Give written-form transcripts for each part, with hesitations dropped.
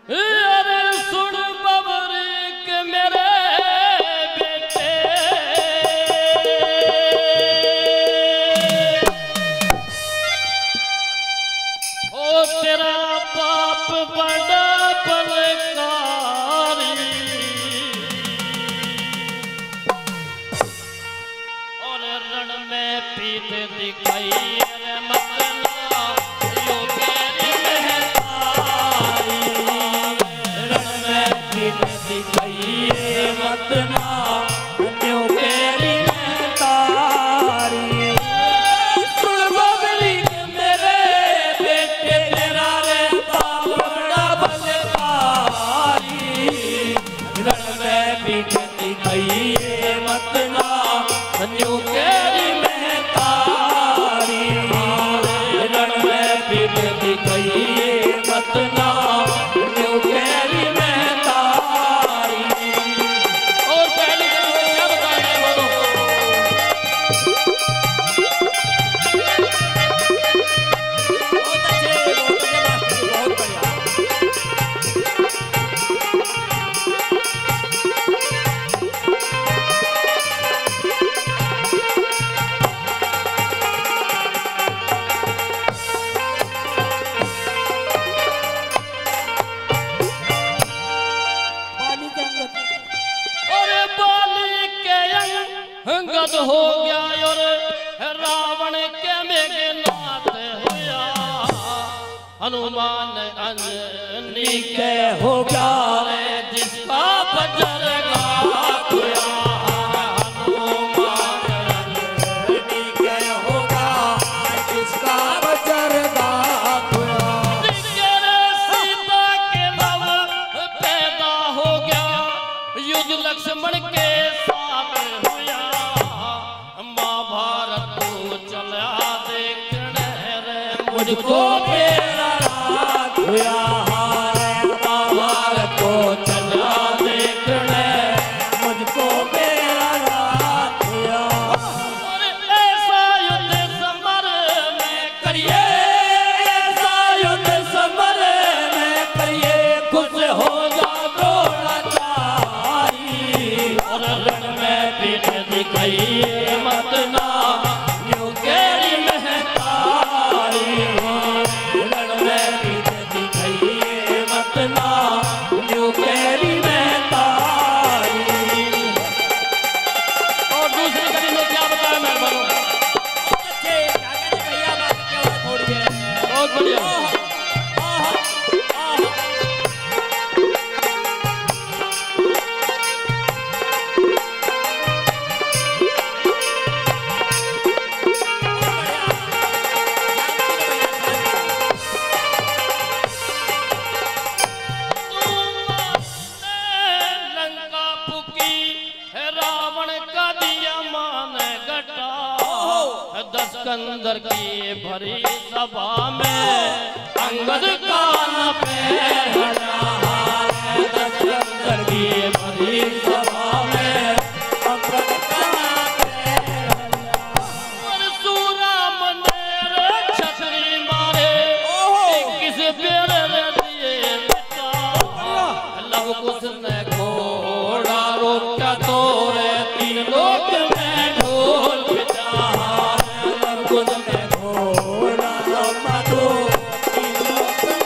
अरे सुन बबरी के मेरे बेटे, ओ तेरा बाप बड़ा बलकारी और रण में पीठ दिखाई रे मतलब योगेरी महतारी, रण में पीठ दिखाई रे मतलब योगेरी महतारी। सुन बबरी के मेरे बेटे, तेरा रे बाप बड़ा बलकारी, रण में पीठ दिखाई रे मतलब योगेरी महतारी, रण में पीठ दिखाई मतना योगेरी महतारी। और पहली गली में क्या बताया बोलो? बहुत अच्छे मास्टर, बहुत बढ़िया। अरे बाली के अंगद हो गया और रावण के मेघनाथ हुआ, हनुमान अंजनी के हो गया रे जिसका बजर घात हुआ, हनुमान अंजनी के हो गया जिसका बजर घात हुआ। सीता के लव पैदा हो गया, युद्ध लक्ष्मण के साथ हुआ, महाभारत को चला देखने रे मुझको मेरा रात हुआ, महाभारत को चला देखने मुझको मेरा रात हुआ। और ऐसा युद्ध समर में करिए, ऐसा युद्ध समर में करिए, खुश हो जा द्रोणाचारी, और रण में पीठ दिखाइए मतना योगेरी महतारी, रण में पीठ दिखाइए मतना योगेरी महतारी। और दूसरी गली में क्या बताया मेहरबानों? अच्छे क्या कहते भैया, बात क्या हुआ थोड़ी है, बहुत बढ़िया। दस्कंदर की भरी सभा में अंगद कान पे हटा, दस्कंदर की भरी सभा में अंगद कान पे हटा, और सूरा मंदिर छतरी मारे किस पेड़ दिए बेटा, लव कुछ ने घोड़ा रोका तोरे तीन लोक में ढोल पिटा, कुछ ने घोड़ा रोका तो तीन लोक में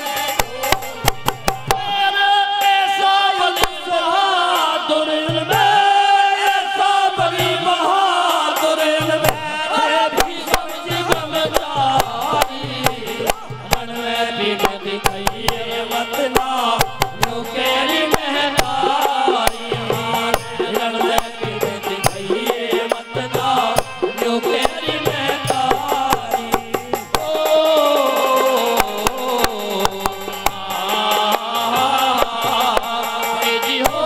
ढोल। ऐसा बली बहादुर में, ऐसा बली बहादुर में भीषण जीवनदारी, रण में पीठ दिखाइए मतना योगेरी महतारी, रण में पीठ दिखाइए मतना योगेरी महतारी। ओ जी हो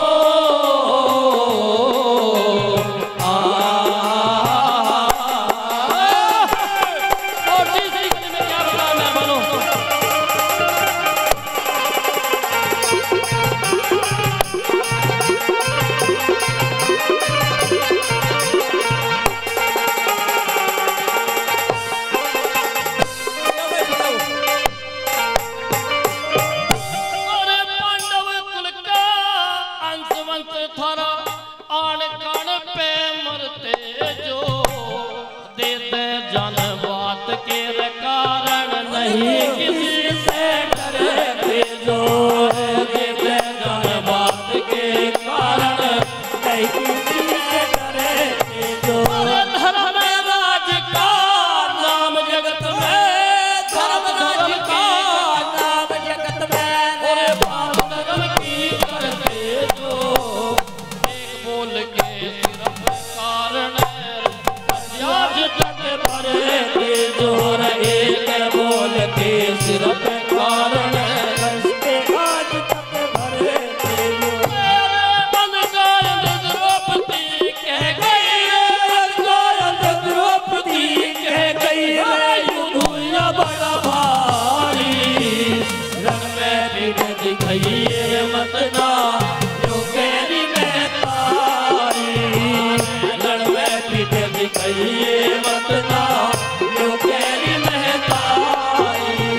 और तीसरी गली में क्या बताया मैं बोलूं? पत्थर आण कण पे मरते जो देते जन बात के कारण नहीं किसी से डरते जो देते जन बात के कारण नहीं किसी से डरते जो धर्म राज का नाम जगत में धर्म राज का नाम जगत में और बात धर्म की करते जो एक बोल के सिर्फ कारण आज तक भरे जोर एक बोल के सिर्फ कारण आज तक भरे द्रौपदी कह गई द्रौपदी कह गई युद्ध बड़ा भारी रण में पीठ दिखाइए मत ना जो कैरी में तारी रण में पीठ दिखाइए मत ना जो कैरी में तारी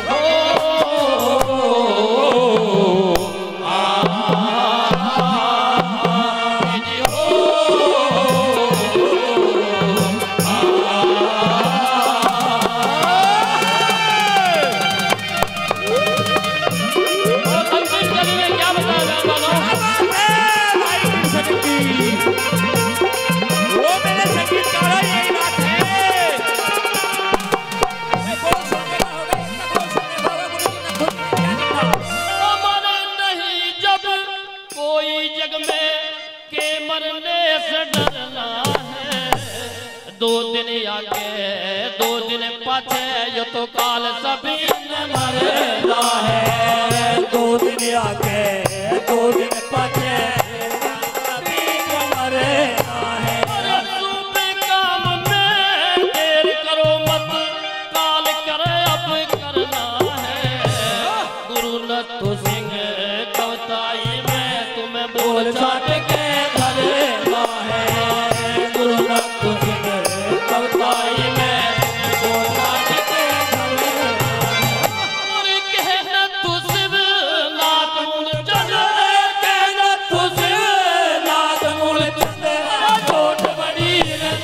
दो दिन आगे दो दिन पाछे यो तो काल सभी ने मरना है दो दिन आगे दो दिन पाछे सभी ने मरना है सुबह काम में देर करो मत काल करे अब करना है गुरु नत्थु सिंह कवताई में तुम्हें बोल छाट के धरना है गुरु नत्थु सिंह कवताई में बोल छाट के धरना और कहना तू शिव नाथ मूल चल कहना तू शिव नाथ मूल चल छोट बड़ी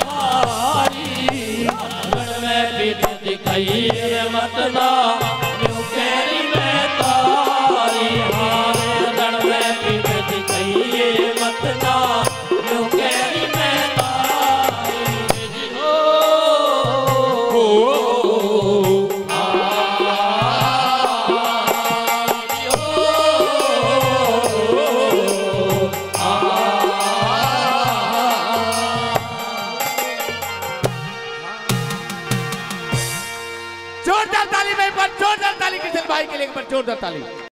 थारी रण में पीठ दिखाई मत ना न्यू कैरी में तारी रण में पीठ दिखाई मत ना न्यू कैरी में तारी हो जोरदार ताली भाई, पर जोरदार ताली किशन भाई के लिए, एक बार जोरदार ताली।